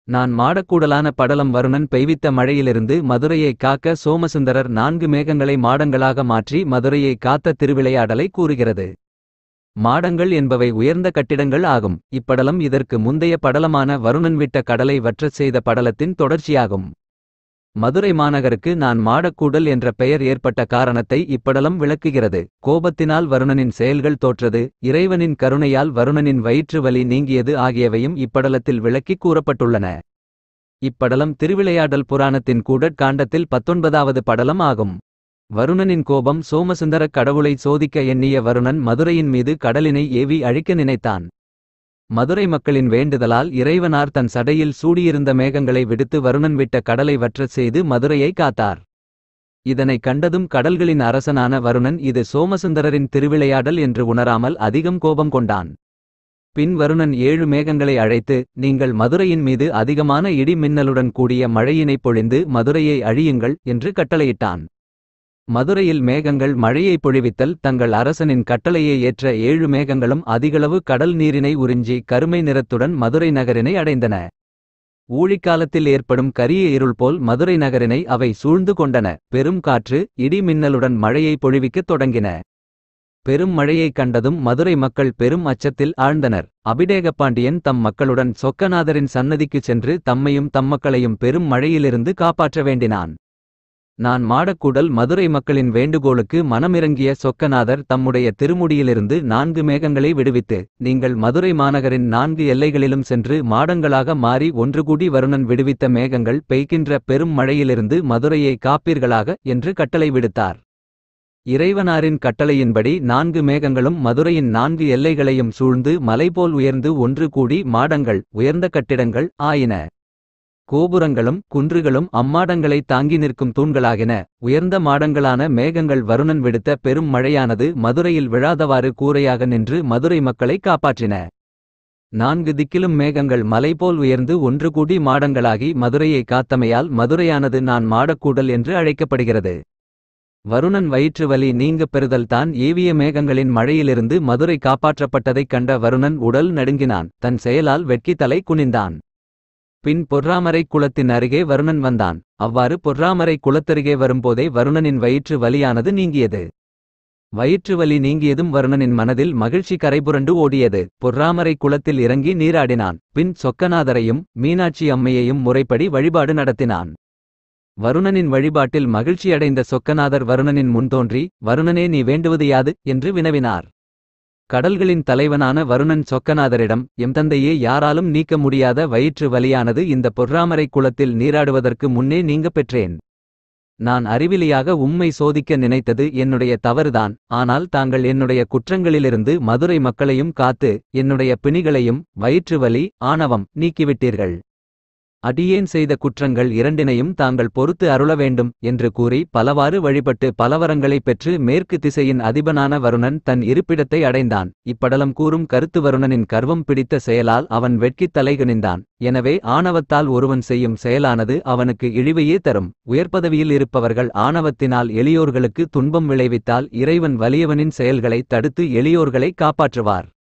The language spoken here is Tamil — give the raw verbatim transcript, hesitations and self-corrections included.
நான் மாடக்கூடலான படலம் வருணன் பெய்வித்த மழையிலிருந்து மதுரையைக் காக்க சோமசுந்தரர் நான்கு மேகங்களை மாடங்களாக மாற்றி மதுரையை காத்த திருவிளையாடலை கூறுகிறது. மாடங்கள் என்பவை உயர்ந்த கட்டிடங்கள் ஆகும். இப்படலம் இதற்கு முந்தைய படலமான வருணன் விட்ட கடலை வற்றச் செய்த படலத்தின் தொடர்ச்சியாகும். மதுரை மாநகருக்கு நான் மாடக்கூடல் என்ற பெயர் ஏற்பட்ட காரணத்தை இப்படலம் விளக்குகிறது. கோபத்தினால் வருணனின் செயல்கள் தோற்றது, இறைவனின் கருணையால் வருணனின் வயிற்று வலி நீங்கியது ஆகியவையும் இப்படலத்தில் விளக்கிக் கூறப்பட்டுள்ளன. இப்படலம் திருவிளையாடல் புராணத்தின் கூடற் காண்டத்தில் பத்தொன்பதாவது படலம் ஆகும். வருணனின் கோபம் சோமசுந்தரக் கடவுளை சோதிக்க எண்ணிய வருணன் மதுரையின் மீது கடலினை ஏவி அழிக்க நினைத்தான். மதுரை மக்களின் வேண்டுதலால் இறைவனார் தன் சடையில் சூடியிருந்த மேகங்களை விடுத்து வருணன் விட்ட கடலை வற்றச் செய்து மதுரையை காத்தார். இதனைக் கண்டதும் கடல்களின் அரசனான வருணன் இது சோமசுந்தரரின் திருவிளையாடல் என்று உணராமல் அதிகம் கோபம் கொண்டான். பின் வருணன் ஏழு மேகங்களை அழைத்து, நீங்கள் மதுரையின் மீது அதிகமான இடி மின்னலுடன் கூடிய மழையினைப் பொழிந்து மதுரையை அழியுங்கள் என்று கட்டளையிட்டான். மதுரையில் மேகங்கள் மழையை பொழிவித்தல் தங்கள் அரசனின் கட்டளையை ஏற்ற ஏழு மேகங்களும் அதிகளவு கடல் நீரினை உறிஞ்சி கருமை நிறத்துடன் மதுரை நகரினை அடைந்தன. ஊழிக்காலத்தில் ஏற்படும் கரிய இருள் போல் மதுரை நகரினை அவை சூழ்ந்து கொண்டன. பெரும் காற்று இடி மின்னலுடன் மழையை பொழிவிக்கத் தொடங்கின. பெரும் மழையைக் கண்டதும் மதுரை மக்கள் பெரும் அச்சத்தில் ஆழ்ந்தனர். அபிடேகப்பாண்டியன் தம் மக்களுடன் சொக்கநாதரின் சன்னதிக்குச் சென்று தம்மையும் தம்மக்களையும் பெரும் மழையிலிருந்து காப்பாற்ற வேண்டினான். நான் மாடக்கூடல் மதுரை மக்களின் வேண்டுகோளுக்கு மனமிறங்கிய சொக்கநாதர் தம்முடைய திருமுடியிலிருந்து நான்கு மேகங்களை விடுவித்து, நீங்கள் மதுரை மாநகரின் நான்கு எல்லைகளிலும் சென்று மாடங்களாக மாறி ஒன்றுகூடி வருணன் விடுவித்த மேகங்கள் பெய்கின்ற பெரும் மழையிலிருந்து மதுரையை காப்பீர்களாக என்று கட்டளை விடுத்தார். இறைவனாரின் கட்டளையின்படி நான்கு மேகங்களும் மதுரையின் நான்கு எல்லைகளையும் சூழ்ந்து மலைபோல் உயர்ந்து ஒன்று கூடி மாடங்கள் உயர்ந்த கட்டிடங்கள் ஆயின. கோபுரங்களும் குன்றுகளும் அம்மாடங்களை தாங்கி நிற்கும் தூண்களாகின. உயர்ந்த மாடங்களான மேகங்கள் வருணன் விடுத்த பெரும் மழையானது மதுரையில் விழாதவாறு கூரையாக நின்று மதுரை மக்களை காப்பாற்றின. நான்கு திக்கிலும் மேகங்கள் மலைபோல் உயர்ந்து ஒன்று கூடி மாடங்களாகி மதுரையை காத்தமையால் மதுரையானது நான் மாடக்கூடல் என்று அழைக்கப்படுகிறது. வருணன் வயிற்று வலி நீங்க பெறுதல்தான் ஏவிய மேகங்களின் மழையிலிருந்து மதுரை காப்பாற்றப்பட்டதைக் கண்ட வருணன் உடல் நடுங்கினான். தன் செயலால் வெட்கி தலை குனிந்தான். பின் பொற்றாமரை குளத்தின் அருகே வருணன் வந்தான். அவ்வாறு பொற்றாமரை குளத்தருகே வரும்போதே வருணனின் வயிற்று வலியானது நீங்கியது. வயிற்று வலி நீங்கியதும் வருணனின் மனதில் மகிழ்ச்சி கரைபுரண்டு ஓடியது. பொற்றாமரை குளத்தில் இறங்கி நீராடினான். பின் சொக்கநாதரையும் மீனாட்சி அம்மையையும் முறைப்படி வழிபாடு நடத்தினான். வருணனின் வழிபாட்டில் மகிழ்ச்சியடைந்த சொக்கநாதர் வருணனின் முன்தோன்றி, வருணனே நீ வேண்டுவது யாது என்று வினவினார். கடல்களின் தலைவனான வருணன் சொக்கநாதரிடம், எம் தந்தையே யாராலும் நீக்க முடியாத வயிற்று வலியானது இந்த பொற்றாமரை குளத்தில் நீராடுவதற்கு முன்னே நீங்க பெற்றேன். நான் அறிவிலியாக உம்மை சோதிக்க நினைத்தது என்னுடைய தவறுதான். ஆனால் தாங்கள் என்னுடைய குற்றங்களிலிருந்து மதுரை மக்களையும் காத்து என்னுடைய பிணிகளையும் வயிற்று வலி ஆணவம் நீக்கிவிட்டீர்கள். அடியேன் செய்த குற்றங்கள் இரண்டினையும் தாங்கள் பொறுத்து அருள வேண்டும் என்று கூறி பலவாறு வழிபட்டு பலவரங்களை பெற்று மேற்கு திசையின் அதிபனான வருணன் தன் இருப்பிடத்தை அடைந்தான். இப்படலம் கூறும் கருத்து வருணனின் கர்வம் பிடித்த செயலால் அவன் வெட்கித் தலைகுனிந்தான். எனவே ஆணவத்தால் ஒருவன் செய்யும் செயலானது அவனுக்கு இழிவையே தரும். உயர்பதவியில் இருப்பவர்கள் ஆணவத்தினால் எளியோர்களுக்கு துன்பம் விளைவித்தால் இறைவன் வலியவனின் செயல்களை தடுத்து எளியோர்களை காப்பாற்றுவார்.